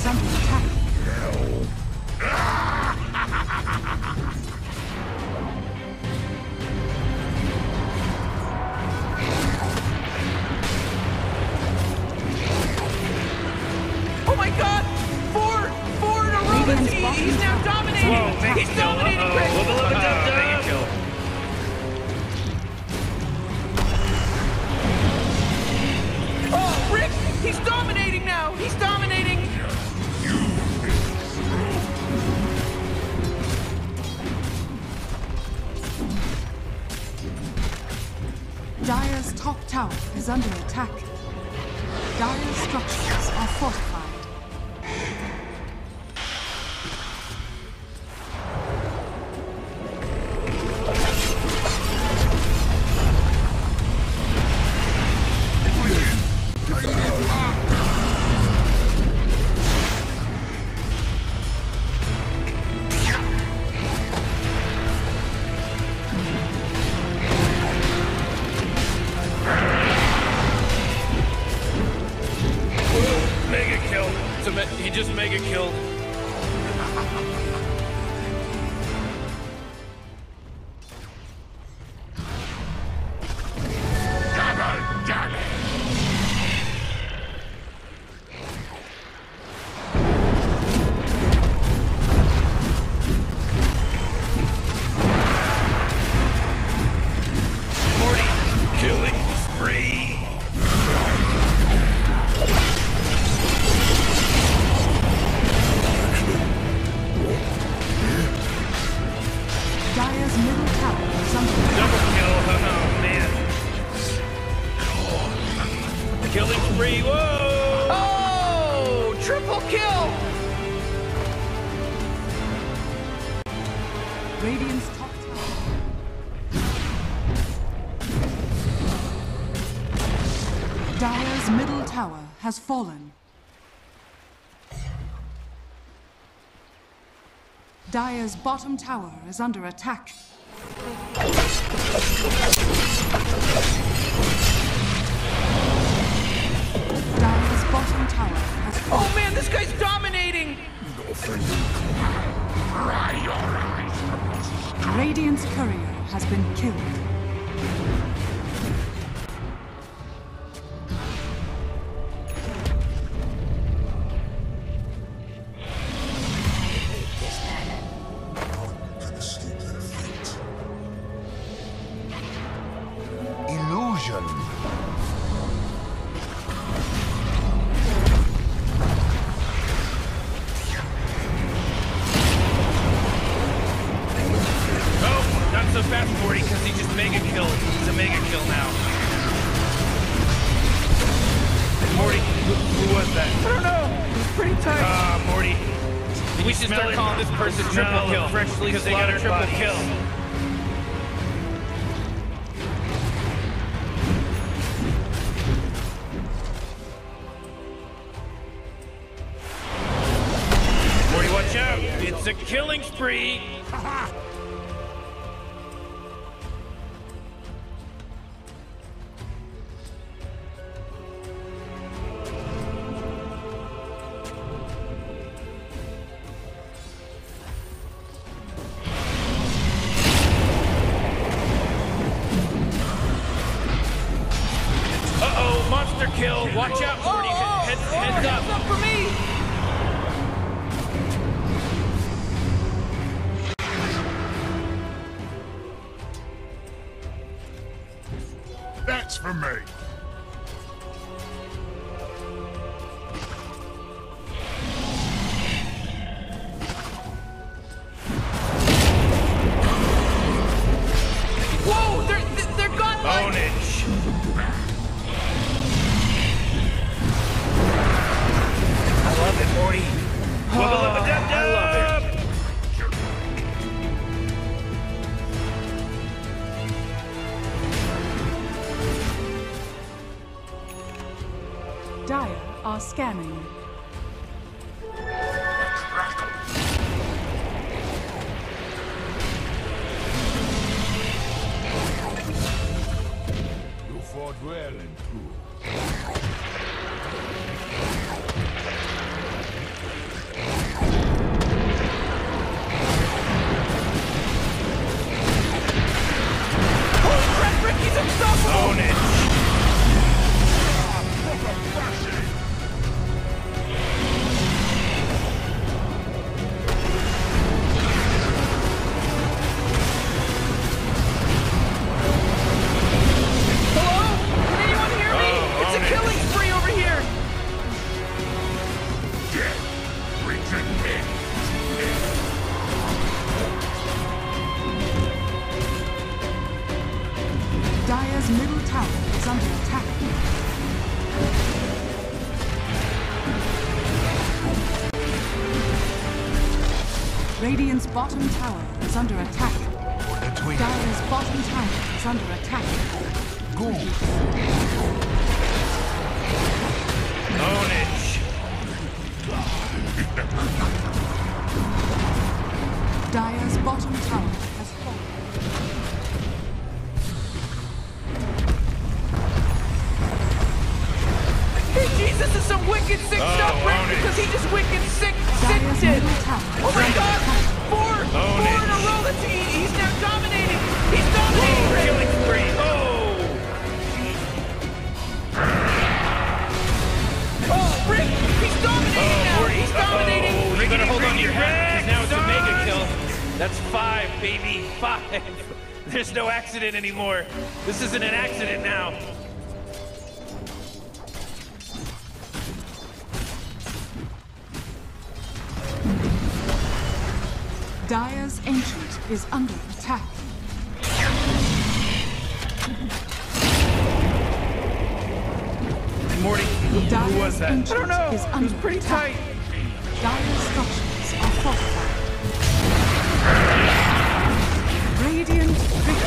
under attack. Oh my god! Four in a row! He's now dominating! Whoa, He's dominating, Rick! Oh, Rick! He's dominating now! He's dominating! Dire's top tower is under attack. Dire's structures are fortified. He just mega killed. Morty, killing spree. Dire's middle tower is under attack. Double kill. Oh, man. Killing spree. Whoa! Oh! Triple kill! Radiant's top tower. Dire's middle tower has fallen. Dire's bottom tower is under attack. Dire's bottom tower has fallen. Oh man, this guy's dominating! Radiant's courier has been killed. Illusion. Oh, not so fast, Morty, because he just mega killed. He's a mega kill now. Morty, who was that? I don't know. He's pretty tight. Morty. We should start calling this person triple kill. Freshly because they got a triple kill. Morty, watch out! It's a killing spree! Uh-oh, monster kill! Watch out, Morty! Heads up! Heads up for me! That's for me. Whoa! They're gone like... Ownage! I love it, Morty. I love it. Dire are scanning. You fought well and true. Radiant's bottom tower is under attack. Between Dire's bottom tower is under attack. Ownage. Dire's bottom tower has fallen. Hey, Jesus, this is some wicked sick stuff, Rick, because he just wicked sick Dire's did. middle tower Oh is my under God! attack. Four in a row. He's now dominating. He's Oh, dominating. Rick. killing spree. Oh! Oh, Rick, he's dominating now. He's dominating. Oh, you better hold on to your hat, because now it's a mega kill. That's 5, baby. 5. There's no accident anymore. This isn't an accident now. Dire's ancient is under attack. Morty, who was Dire's that? ancient I don't know. is It under was pretty attack. tight. Dire's structures are fortified. Radiant victory.